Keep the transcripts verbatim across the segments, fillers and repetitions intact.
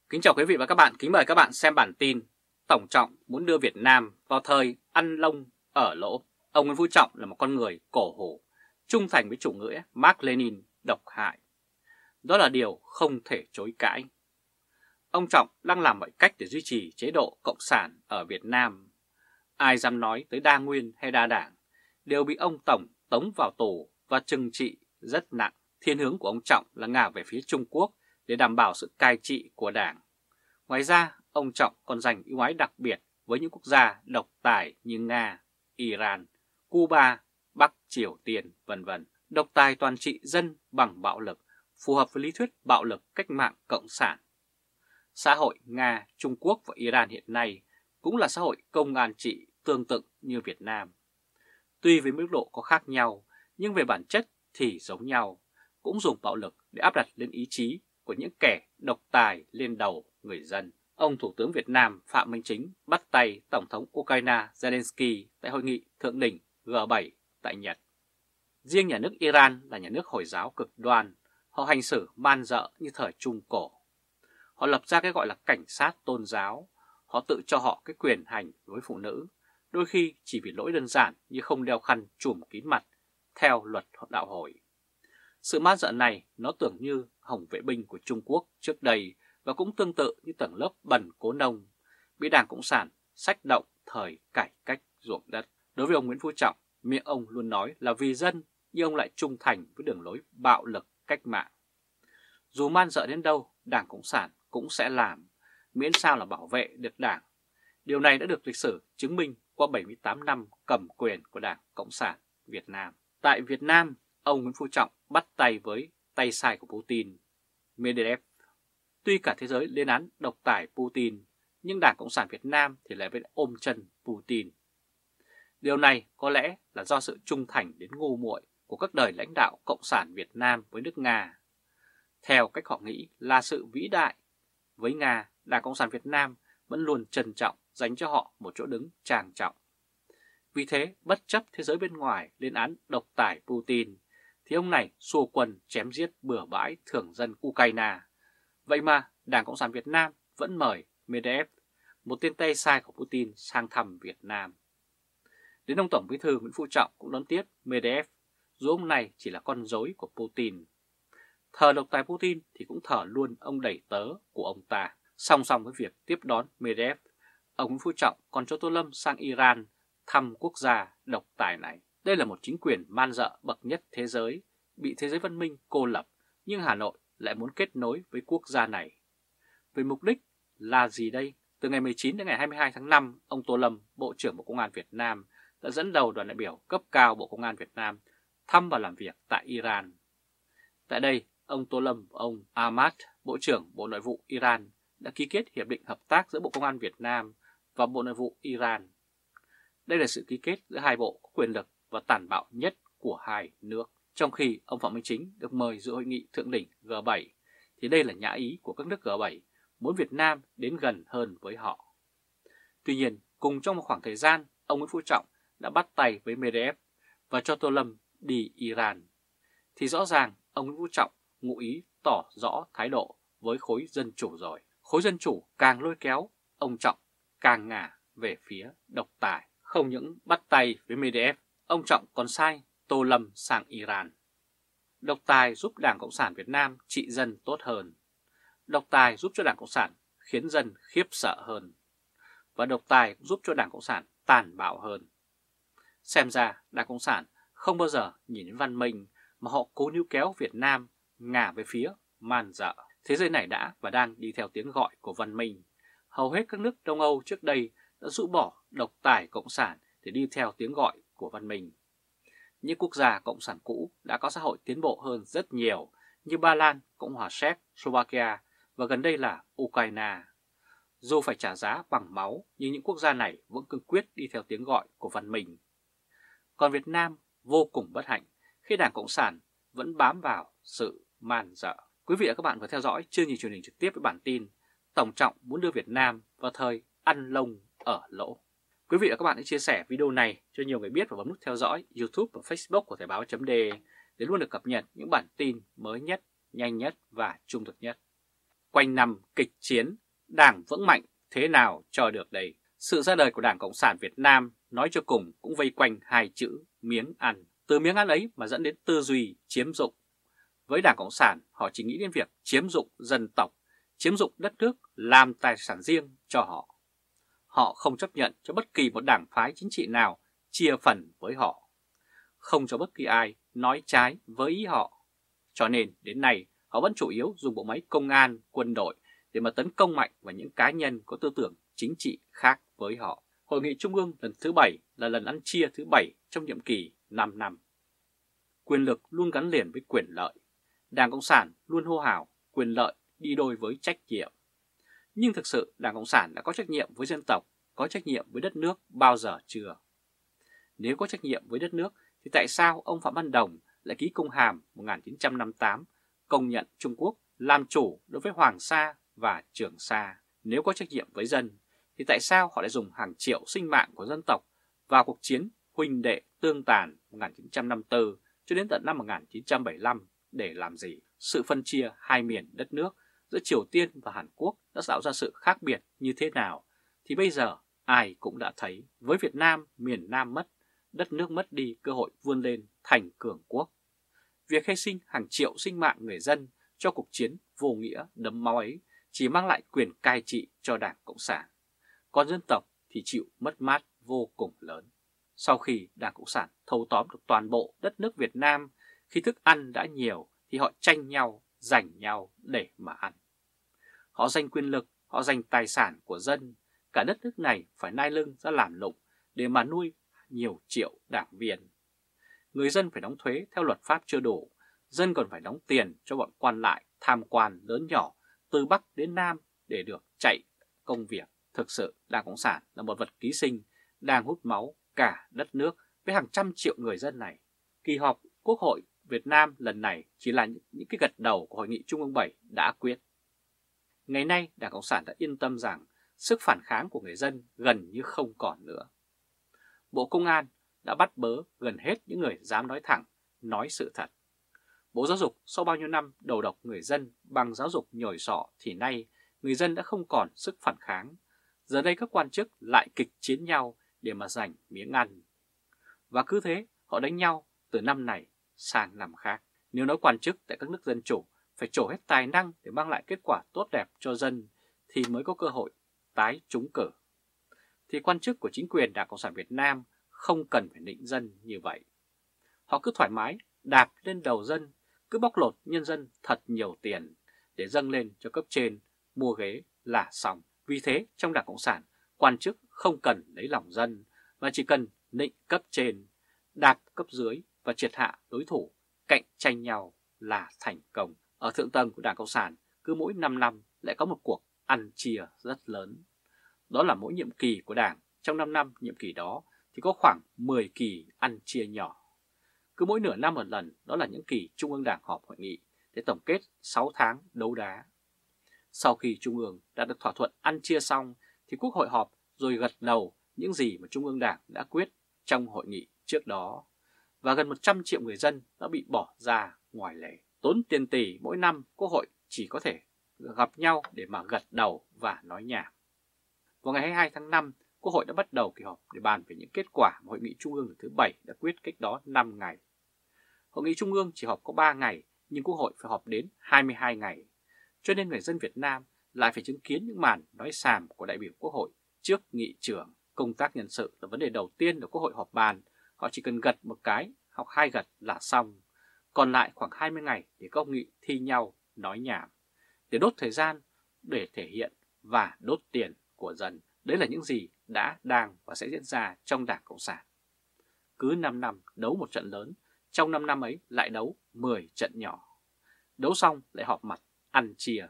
Kính chào quý vị và các bạn, kính mời các bạn xem bản tin Tổng Trọng muốn đưa Việt Nam vào thời ăn lông ở lỗ. Ông Nguyễn Phú Trọng là một con người cổ hủ, trung thành với chủ nghĩa Mác Lênin độc hại. Đó là điều không thể chối cãi. Ông Trọng đang làm mọi cách để duy trì chế độ Cộng sản ở Việt Nam. Ai dám nói tới đa nguyên hay đa đảng đều bị ông Tổng tống vào tù và trừng trị rất nặng. Thiên hướng của ông Trọng là ngả về phía Trung Quốc để đảm bảo sự cai trị của đảng. Ngoài ra, ông Trọng còn dành ưu ái đặc biệt với những quốc gia độc tài như Nga, Iran, Cuba, Bắc Triều Tiên, vân vân. Độc tài toàn trị dân bằng bạo lực, phù hợp với lý thuyết bạo lực cách mạng cộng sản. Xã hội Nga, Trung Quốc và Iran hiện nay cũng là xã hội công an trị tương tự như Việt Nam. Tuy với mức độ có khác nhau, nhưng về bản chất thì giống nhau, cũng dùng bạo lực để áp đặt lên ý chí của những kẻ độc tài lên đầu người dân. Ông Thủ tướng Việt Nam Phạm Minh Chính bắt tay Tổng thống Ukraine Zelensky tại hội nghị thượng đỉnh G bảy tại Nhật. Riêng nhà nước Iran là nhà nước Hồi giáo cực đoan, họ hành xử man dợ như thời Trung Cổ. Họ lập ra cái gọi là cảnh sát tôn giáo, họ tự cho họ cái quyền hành với phụ nữ, đôi khi chỉ vì lỗi đơn giản như không đeo khăn trùm kín mặt theo luật đạo Hồi. Sự man dợ này nó tưởng như Hồng vệ binh của Trung Quốc trước đây và cũng tương tự như tầng lớp bần cố nông, bị Đảng Cộng sản xách động thời cải cách ruộng đất. Đối với ông Nguyễn Phú Trọng, miệng ông luôn nói là vì dân, nhưng ông lại trung thành với đường lối bạo lực cách mạng. Dù man dợ đến đâu, Đảng Cộng sản cũng sẽ làm, miễn sao là bảo vệ được Đảng. Điều này đã được lịch sử chứng minh qua bảy mươi tám năm cầm quyền của Đảng Cộng sản Việt Nam. Tại Việt Nam, ông Nguyễn Phú Trọng bắt tay với tay sai của Putin, Medvedev. Tuy cả thế giới lên án độc tài Putin, nhưng Đảng Cộng sản Việt Nam thì lại vẫn ôm chân Putin. Điều này có lẽ là do sự trung thành đến ngu muội của các đời lãnh đạo Cộng sản Việt Nam với nước Nga. Theo cách họ nghĩ là sự vĩ đại, với Nga, Đảng Cộng sản Việt Nam vẫn luôn trân trọng dành cho họ một chỗ đứng trang trọng. Vì thế, bất chấp thế giới bên ngoài lên án độc tài Putin, thì ông này xua quân chém giết bừa bãi thường dân Ukraine. Vậy mà Đảng Cộng sản Việt Nam vẫn mời Medvedev, một tên tay sai của Putin, sang thăm Việt Nam. Đến ông Tổng Bí thư Nguyễn Phú Trọng cũng đón tiếp Medvedev, dù ông này chỉ là con rối của Putin. Thờ độc tài Putin thì cũng thờ luôn ông đầy tớ của ông ta. Song song với việc tiếp đón Medvedev, ông Nguyễn Phú Trọng còn cho Tô Lâm sang Iran thăm quốc gia độc tài này. Đây là một chính quyền man dợ bậc nhất thế giới, bị thế giới văn minh cô lập, nhưng Hà Nội lại muốn kết nối với quốc gia này. Về mục đích là gì đây? Từ ngày mười chín đến ngày hai mươi hai tháng năm, ông Tô Lâm, Bộ trưởng Bộ Công an Việt Nam, đã dẫn đầu đoàn đại biểu cấp cao Bộ Công an Việt Nam thăm và làm việc tại Iran. Tại đây, ông Tô Lâm và ông Ahmad, Bộ trưởng Bộ Nội vụ Iran, đã ký kết hiệp định hợp tác giữa Bộ Công an Việt Nam và Bộ Nội vụ Iran. Đây là sự ký kết giữa hai bộ có quyền lực và tàn bạo nhất của hai nước. Trong khi ông Phạm Minh Chính được mời dự hội nghị thượng đỉnh G bảy, thì đây là nhã ý của các nước G bảy muốn Việt Nam đến gần hơn với họ. Tuy nhiên, cùng trong một khoảng thời gian, ông Nguyễn Phú Trọng đã bắt tay với Medvedev và cho Tô Lâm đi Iran. Thì rõ ràng ông Nguyễn Phú Trọng ngụ ý tỏ rõ thái độ với khối dân chủ rồi. Khối dân chủ càng lôi kéo, ông Trọng càng ngả về phía độc tài. Không những bắt tay với Medvedev, ông Trọng còn sai Tô Lâm sang Iran. Độc tài giúp Đảng Cộng sản Việt Nam trị dân tốt hơn. Độc tài giúp cho Đảng Cộng sản khiến dân khiếp sợ hơn. Và độc tài cũng giúp cho Đảng Cộng sản tàn bạo hơn. Xem ra Đảng Cộng sản không bao giờ nhìn đến văn minh, mà họ cố níu kéo Việt Nam ngả về phía man dợ. Thế giới này đã và đang đi theo tiếng gọi của văn minh. Hầu hết các nước Đông Âu trước đây đã rũ bỏ độc tài cộng sản để đi theo tiếng gọi của văn minh. Những quốc gia cộng sản cũ đã có xã hội tiến bộ hơn rất nhiều như Ba Lan, Cộng hòa Séc, Slovakia và gần đây là Ukraine. Dù phải trả giá bằng máu, nhưng những quốc gia này vẫn cương quyết đi theo tiếng gọi của văn minh. Còn Việt Nam vô cùng bất hạnh khi Đảng Cộng sản vẫn bám vào sự man dợ. Quý vị và các bạn vừa theo dõi chương trình truyền hình trực tiếp với bản tin Tổng Trọng muốn đưa Việt Nam vào thời ăn lông ở lỗ. Quý vị và các bạn hãy chia sẻ video này cho nhiều người biết và bấm nút theo dõi YouTube và Facebook của Thời báo chấm de để luôn được cập nhật những bản tin mới nhất, nhanh nhất và trung thực nhất. Quan quanh năm kịch chiến, Đảng vững mạnh thế nào cho được đây? Sự ra đời của Đảng Cộng sản Việt Nam nói cho cùng cũng vây quanh hai chữ miếng ăn. Từ miếng ăn ấy mà dẫn đến tư duy chiếm dụng. Với Đảng Cộng sản, họ chỉ nghĩ đến việc chiếm dụng dân tộc, chiếm dụng đất nước làm tài sản riêng cho họ. Họ không chấp nhận cho bất kỳ một đảng phái chính trị nào chia phần với họ, không cho bất kỳ ai nói trái với ý họ. Cho nên đến nay họ vẫn chủ yếu dùng bộ máy công an, quân đội để mà tấn công mạnh vào những cá nhân có tư tưởng chính trị khác với họ. Hội nghị Trung ương lần thứ bảy là lần ăn chia thứ bảy trong nhiệm kỳ năm năm. Quyền lực luôn gắn liền với quyền lợi. Đảng Cộng sản luôn hô hào quyền lợi đi đôi với trách nhiệm. Nhưng thực sự Đảng Cộng sản đã có trách nhiệm với dân tộc, có trách nhiệm với đất nước bao giờ chưa? Nếu có trách nhiệm với đất nước thì tại sao ông Phạm Văn Đồng lại ký công hàm một nghìn chín trăm năm mươi tám công nhận Trung Quốc làm chủ đối với Hoàng Sa và Trường Sa? Nếu có trách nhiệm với dân thì tại sao họ lại dùng hàng triệu sinh mạng của dân tộc vào cuộc chiến huynh đệ tương tàn một nghìn chín trăm năm mươi tư cho đến tận năm một nghìn chín trăm bảy mươi lăm để làm gì? Sự phân chia hai miền đất nước giữa Triều Tiên và Hàn Quốc đã tạo ra sự khác biệt như thế nào thì bây giờ ai cũng đã thấy. Với Việt Nam, miền Nam mất, đất nước mất đi cơ hội vươn lên thành cường quốc. Việc hy sinh hàng triệu sinh mạng người dân cho cuộc chiến vô nghĩa đẫm máu ấy chỉ mang lại quyền cai trị cho Đảng Cộng sản, còn dân tộc thì chịu mất mát vô cùng lớn. Sau khi Đảng Cộng sản thâu tóm được toàn bộ đất nước Việt Nam, khi thức ăn đã nhiều thì họ tranh nhau, giành nhau để mà ăn. Họ giành quyền lực, họ giành tài sản của dân, cả đất nước này phải nai lưng ra làm lụng để mà nuôi nhiều triệu đảng viên. Người dân phải đóng thuế theo luật pháp chưa đủ, dân còn phải đóng tiền cho bọn quan lại tham quan lớn nhỏ từ Bắc đến Nam để được chạy công việc. Thực sự Đảng Cộng sản là một vật ký sinh đang hút máu cả đất nước với hàng trăm triệu người dân này. Kỳ họp Quốc hội Việt Nam lần này chỉ là những cái gật đầu của Hội nghị Trung ương bảy đã quyết. Ngày nay Đảng Cộng sản đã yên tâm rằng sức phản kháng của người dân gần như không còn nữa. Bộ Công an đã bắt bớ gần hết những người dám nói thẳng, nói sự thật. Bộ Giáo dục sau bao nhiêu năm đầu độc người dân bằng giáo dục nhồi sọ thì nay người dân đã không còn sức phản kháng. Giờ đây các quan chức lại kịch chiến nhau để mà giành miếng ăn. Và cứ thế họ đánh nhau từ năm này sang năm khác. Nếu nói quan chức tại các nước dân chủ phải trổ hết tài năng để mang lại kết quả tốt đẹp cho dân thì mới có cơ hội tái trúng cử, thì quan chức của chính quyền Đảng Cộng sản Việt Nam không cần phải nịnh dân như vậy. Họ cứ thoải mái đạp lên đầu dân, cứ bóc lột nhân dân thật nhiều tiền để dâng lên cho cấp trên mua ghế là xong. Vì thế trong Đảng Cộng sản, quan chức không cần lấy lòng dân mà chỉ cần nịnh cấp trên, đạp cấp dưới và triệt hạ đối thủ, cạnh tranh nhau là thành công. Ở thượng tầng của Đảng Cộng sản, cứ mỗi năm năm lại có một cuộc ăn chia rất lớn. Đó là mỗi nhiệm kỳ của Đảng, trong năm năm nhiệm kỳ đó thì có khoảng mười kỳ ăn chia nhỏ. Cứ mỗi nửa năm một lần, đó là những kỳ Trung ương Đảng họp hội nghị để tổng kết sáu tháng đấu đá. Sau khi Trung ương đã được thỏa thuận ăn chia xong thì Quốc hội họp rồi gật đầu những gì mà Trung ương Đảng đã quyết trong hội nghị trước đó. Và gần một trăm triệu người dân đã bị bỏ ra ngoài lề. Tốn tiền tỷ mỗi năm, Quốc hội chỉ có thể gặp nhau để mà gật đầu và nói nhảm. Vào ngày hai mươi hai tháng năm, Quốc hội đã bắt đầu kỳ họp để bàn về những kết quả mà Hội nghị Trung ương lần thứ bảy đã quyết cách đó năm ngày. Hội nghị Trung ương chỉ họp có ba ngày, nhưng Quốc hội phải họp đến hai mươi hai ngày. Cho nên người dân Việt Nam lại phải chứng kiến những màn nói xàm của đại biểu Quốc hội trước nghị trưởng. Công tác nhân sự là vấn đề đầu tiên được Quốc hội họp bàn. Họ chỉ cần gật một cái, hoặc hai gật là xong. Còn lại khoảng hai mươi ngày để các nghị thi nhau nói nhảm, để đốt thời gian, để thể hiện và đốt tiền của dân. Đấy là những gì đã, đang và sẽ diễn ra trong Đảng Cộng sản. Cứ năm năm đấu một trận lớn, trong năm năm ấy lại đấu mười trận nhỏ. Đấu xong lại họp mặt ăn chia.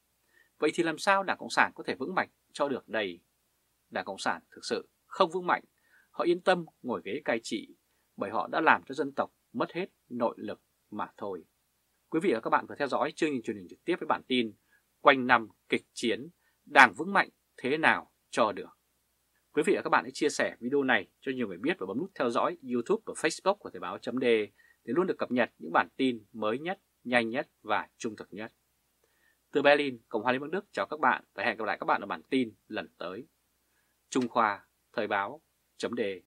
Vậy thì làm sao Đảng Cộng sản có thể vững mạnh cho được đây? Đảng Cộng sản thực sự không vững mạnh. Họ yên tâm ngồi ghế cai trị bởi họ đã làm cho dân tộc mất hết nội lực mà thôi. Quý vị và các bạn vừa theo dõi chương trình truyền hình trực tiếp với bản tin Quanh năm kịch chiến, Đảng vững mạnh thế nào cho được. Quý vị và các bạn hãy chia sẻ video này cho nhiều người biết và bấm nút theo dõi YouTube và Facebook của Thời báo chấm de để luôn được cập nhật những bản tin mới nhất, nhanh nhất và trung thực nhất. Từ Berlin, Cộng hòa Liên bang Đức chào các bạn và hẹn gặp lại các bạn ở bản tin lần tới. Trung Khoa, Thời báo, chấm đề.